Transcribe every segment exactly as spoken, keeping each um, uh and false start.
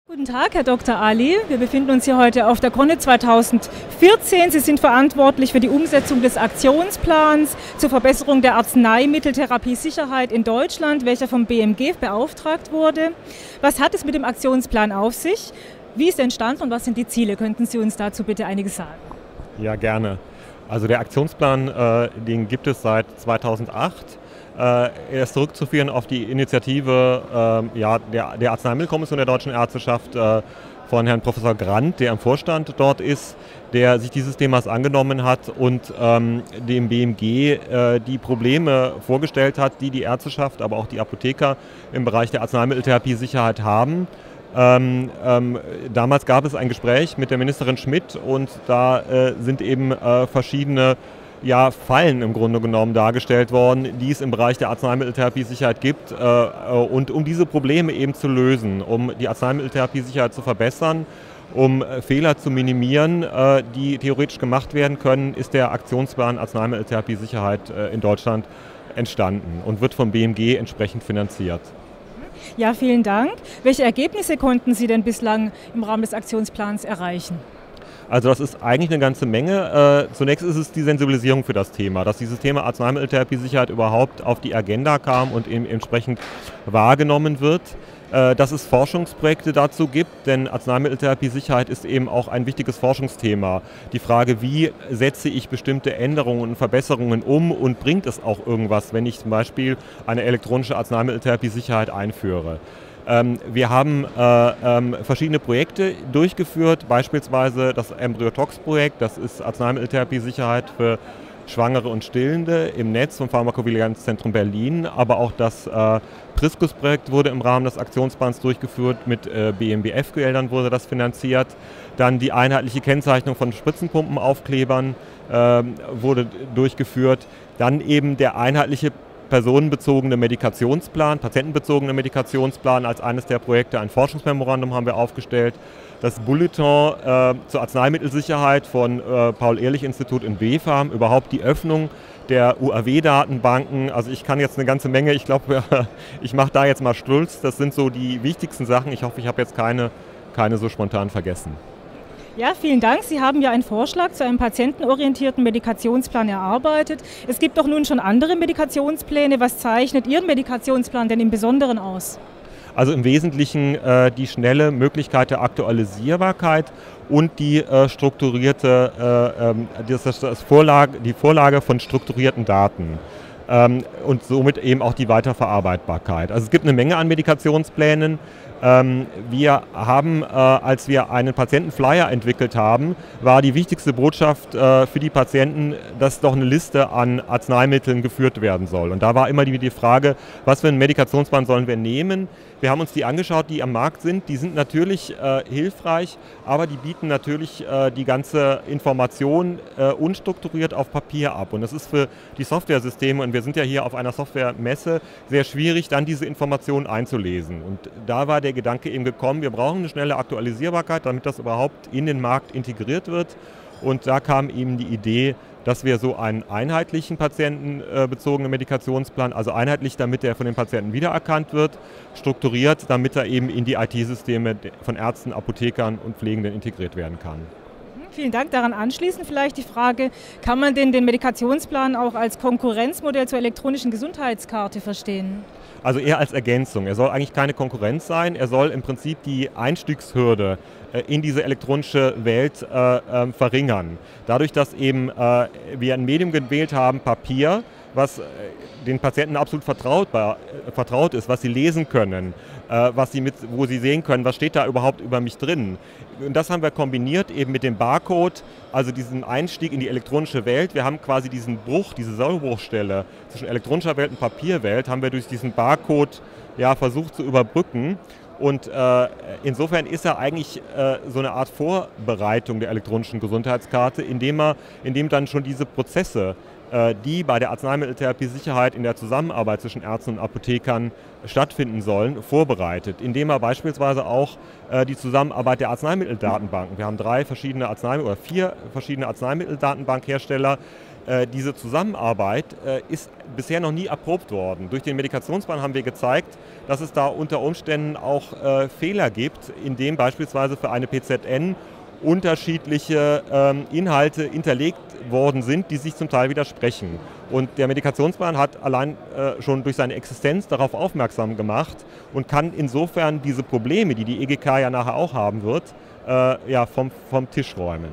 Guten Tag, Herr Doktor Ali. Wir befinden uns hier heute auf der Krone zweitausendvierzehn. Sie sind verantwortlich für die Umsetzung des Aktionsplans zur Verbesserung der Arzneimitteltherapiesicherheit in Deutschland, welcher vom B M G beauftragt wurde. Was hat es mit dem Aktionsplan auf sich? Wie ist er entstanden und was sind die Ziele? Könnten Sie uns dazu bitte einiges sagen? Ja, gerne. Also der Aktionsplan, äh, den gibt es seit zweitausendacht. Er ist zurückzuführen auf die Initiative äh, ja, der, der Arzneimittelkommission der Deutschen Ärzteschaft äh, von Herrn Professor Grant, der im Vorstand dort ist, der sich dieses Themas angenommen hat und ähm, dem B M G äh, die Probleme vorgestellt hat, die die Ärzteschaft, aber auch die Apotheker im Bereich der Arzneimitteltherapiesicherheit haben. Ähm, ähm, damals gab es ein Gespräch mit der Ministerin Schmidt und da äh, sind eben äh, verschiedene ja, Fallen im Grunde genommen dargestellt worden, die es im Bereich der Arzneimitteltherapiesicherheit gibt. Äh, und um diese Probleme eben zu lösen, um die Arzneimitteltherapiesicherheit zu verbessern, um äh, Fehler zu minimieren, äh, die theoretisch gemacht werden können, ist der Aktionsplan Arzneimitteltherapiesicherheit äh, in Deutschland entstanden und wird vom B M G entsprechend finanziert. Ja, vielen Dank. Welche Ergebnisse konnten Sie denn bislang im Rahmen des Aktionsplans erreichen? Also das ist eigentlich eine ganze Menge. Äh, zunächst ist es die Sensibilisierung für das Thema, dass dieses Thema Arzneimitteltherapiesicherheit überhaupt auf die Agenda kam und eben entsprechend wahrgenommen wird. Äh, dass es Forschungsprojekte dazu gibt, denn Arzneimitteltherapiesicherheit ist eben auch ein wichtiges Forschungsthema. Die Frage, wie setze ich bestimmte Änderungen und Verbesserungen um und bringt es auch irgendwas, wenn ich zum Beispiel eine elektronische Arzneimitteltherapiesicherheit einführe. Wir haben äh, ähm, verschiedene Projekte durchgeführt, beispielsweise das Embryotox-Projekt, das ist Arzneimitteltherapiesicherheit für Schwangere und Stillende im Netz vom Pharmakovigilanzzentrum Berlin, aber auch das äh, Priscus-Projekt wurde im Rahmen des Aktionsplans durchgeführt, mit äh, B M B F-Geldern wurde das finanziert. Dann die einheitliche Kennzeichnung von Spritzenpumpenaufklebern äh, wurde durchgeführt. Dann eben der einheitliche personenbezogene Medikationsplan, patientenbezogene Medikationsplan als eines der Projekte. Ein Forschungsmemorandum haben wir aufgestellt. Das Bulletin äh, zur Arzneimittelsicherheit von äh, Paul-Ehrlich-Institut in B fArM, überhaupt die Öffnung der U A W-Datenbanken. Also ich kann jetzt eine ganze Menge, ich glaube, ich mache da jetzt mal Schluss. Das sind so die wichtigsten Sachen. Ich hoffe, ich habe jetzt keine, keine so spontan vergessen. Ja, vielen Dank. Sie haben ja einen Vorschlag zu einem patientenorientierten Medikationsplan erarbeitet. Es gibt doch nun schon andere Medikationspläne. Was zeichnet Ihren Medikationsplan denn im Besonderen aus? Also im Wesentlichen äh, die schnelle Möglichkeit der Aktualisierbarkeit und die äh, strukturierte, äh, ähm, das, das Vorlage, die Vorlage von strukturierten Daten. Ähm, und somit eben auch die Weiterverarbeitbarkeit. Also es gibt eine Menge an Medikationsplänen. Ähm, wir haben, äh, als wir einen Patientenflyer entwickelt haben, war die wichtigste Botschaft äh, für die Patienten, dass doch eine Liste an Arzneimitteln geführt werden soll. Und da war immer die, die Frage, was für einen Medikationsplan sollen wir nehmen? Wir haben uns die angeschaut, die am Markt sind. Die sind natürlich äh, hilfreich, aber die bieten natürlich äh, die ganze Information äh, unstrukturiert auf Papier ab. Und das ist für die Softwaresysteme, und wir sind ja hier auf einer Softwaremesse, sehr schwierig, dann diese Informationen einzulesen. Und da war der Gedanke eben gekommen, wir brauchen eine schnelle Aktualisierbarkeit, damit das überhaupt in den Markt integriert wird. Und da kam eben die Idee, dass wir so einen einheitlichen patientenbezogenen Medikationsplan, also einheitlich, damit er von den Patienten wiedererkannt wird, strukturiert, damit er eben in die I T-Systeme von Ärzten, Apothekern und Pflegenden integriert werden kann. Vielen Dank. Daran anschließend vielleicht die Frage, kann man denn den Medikationsplan auch als Konkurrenzmodell zur elektronischen Gesundheitskarte verstehen? Also eher als Ergänzung. Er soll eigentlich keine Konkurrenz sein. Er soll im Prinzip die Einstiegshürde äh, in diese elektronische Welt äh, äh, verringern. Dadurch, dass eben äh, wir ein Medium gewählt haben, Papier, was äh, den Patienten absolut vertraut, äh, vertraut ist, was sie lesen können, äh, was sie mit, wo sie sehen können, was steht da überhaupt über mich drin. Und das haben wir kombiniert eben mit dem Barcode, also diesem Einstieg in die elektronische Welt. Wir haben quasi diesen Bruch, diese Sollbruchstelle zwischen elektronischer Welt und Papierwelt, haben wir durch diesen Barcode ja, versucht zu überbrücken. Und äh, insofern ist er eigentlich äh, so eine Art Vorbereitung der elektronischen Gesundheitskarte, indem, er, indem dann schon diese Prozesse, äh, die bei der Arzneimitteltherapiesicherheit in der Zusammenarbeit zwischen Ärzten und Apothekern stattfinden sollen, vorbereitet. Indem er beispielsweise auch äh, die Zusammenarbeit der Arzneimitteldatenbanken, wir haben drei verschiedene Arzneimittel oder vier verschiedene Arzneimitteldatenbankhersteller, Äh, diese Zusammenarbeit äh, ist bisher noch nie erprobt worden. Durch den Medikationsplan haben wir gezeigt, dass es da unter Umständen auch äh, Fehler gibt, indem beispielsweise für eine P Z N unterschiedliche ähm, Inhalte hinterlegt worden sind, die sich zum Teil widersprechen. Und der Medikationsplan hat allein äh, schon durch seine Existenz darauf aufmerksam gemacht und kann insofern diese Probleme, die die E G K ja nachher auch haben wird, äh, ja, vom, vom Tisch räumen.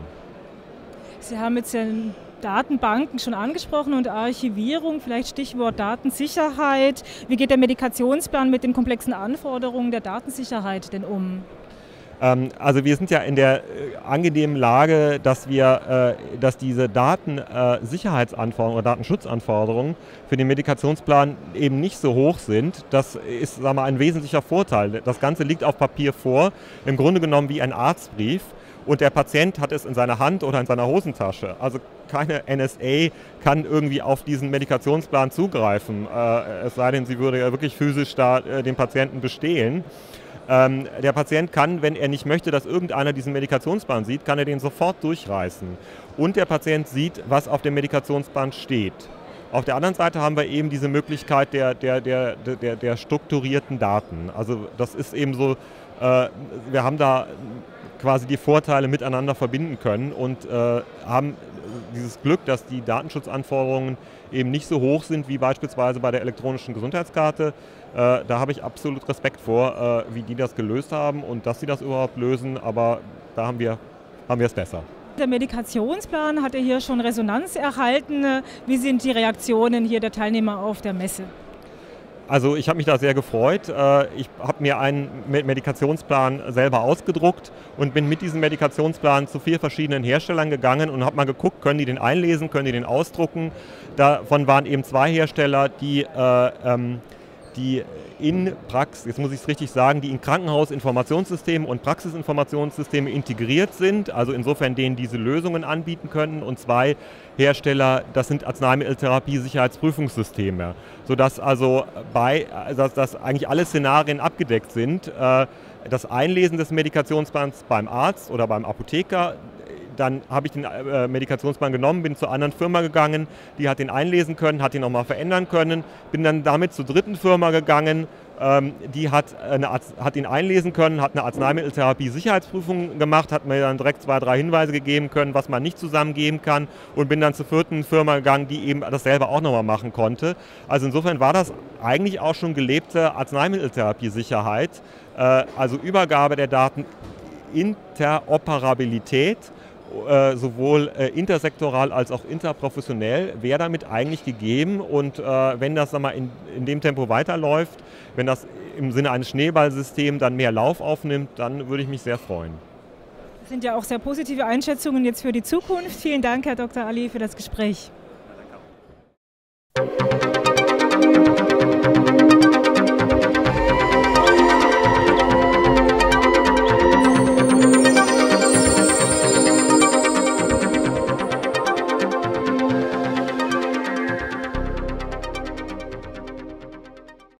Sie haben jetzt den Datenbanken schon angesprochen und Archivierung, vielleicht Stichwort Datensicherheit. Wie geht der Medikationsplan mit den komplexen Anforderungen der Datensicherheit denn um? Ähm, also wir sind ja in der äh, angenehmen Lage, dass wir, äh, dass diese Datensicherheitsanforderungen oder Datenschutzanforderungen für den Medikationsplan eben nicht so hoch sind. Das ist, sagen wir mal, ein wesentlicher Vorteil. Das Ganze liegt auf Papier vor, im Grunde genommen wie ein Arztbrief. Und der Patient hat es in seiner Hand oder in seiner Hosentasche. Also keine N S A kann irgendwie auf diesen Medikationsplan zugreifen, äh, es sei denn, sie würde ja wirklich physisch da äh, den Patienten bestehlen. Ähm, der Patient kann, wenn er nicht möchte, dass irgendeiner diesen Medikationsplan sieht, kann er den sofort durchreißen. Und der Patient sieht, was auf dem Medikationsplan steht. Auf der anderen Seite haben wir eben diese Möglichkeit der, der, der, der, der strukturierten Daten. Also das ist eben so, äh, wir haben da quasi die Vorteile miteinander verbinden können und äh, haben dieses Glück, dass die Datenschutzanforderungen eben nicht so hoch sind wie beispielsweise bei der elektronischen Gesundheitskarte. Äh, da habe ich absolut Respekt vor, äh, wie die das gelöst haben und dass sie das überhaupt lösen, aber da haben wir, haben wir es besser. Der Medikationsplan hat ja hier schon Resonanz erhalten. Wie sind die Reaktionen hier der Teilnehmer auf der Messe? Also ich habe mich da sehr gefreut. Ich habe mir einen Medikationsplan selber ausgedruckt und bin mit diesem Medikationsplan zu vier verschiedenen Herstellern gegangen und habe mal geguckt, können die den einlesen, können die den ausdrucken. Davon waren eben zwei Hersteller, die, äh, ähm, die in Praxis, jetzt muss ich es richtig sagen, die in Krankenhausinformationssystemen und Praxisinformationssysteme integriert sind, also insofern denen diese Lösungen anbieten können, und zwei Hersteller, das sind Arzneimitteltherapie-Sicherheitsprüfungssysteme, sodass also bei, dass, dass eigentlich alle Szenarien abgedeckt sind. Das Einlesen des Medikationsplans beim Arzt oder beim Apotheker, dann habe ich den äh, Medikationsplan genommen, bin zur anderen Firma gegangen, die hat den einlesen können, hat ihn nochmal verändern können, bin dann damit zur dritten Firma gegangen, ähm, die hat, eine, hat ihn einlesen können, hat eine Arzneimitteltherapie-Sicherheitsprüfung gemacht, hat mir dann direkt zwei, drei Hinweise gegeben können, was man nicht zusammengeben kann, und bin dann zur vierten Firma gegangen, die eben das selber auch nochmal machen konnte. Also insofern war das eigentlich auch schon gelebte Arzneimitteltherapie-Sicherheit, äh, also Übergabe der Daten, Interoperabilität, Äh, sowohl äh, intersektoral als auch interprofessionell, wäre damit eigentlich gegeben. Und äh, wenn das sag mal, in, in dem Tempo weiterläuft, wenn das im Sinne eines Schneeballsystems dann mehr Lauf aufnimmt, dann würde ich mich sehr freuen. Das sind ja auch sehr positive Einschätzungen jetzt für die Zukunft. Vielen Dank, Herr Doktor Ali, für das Gespräch. Ja, danke.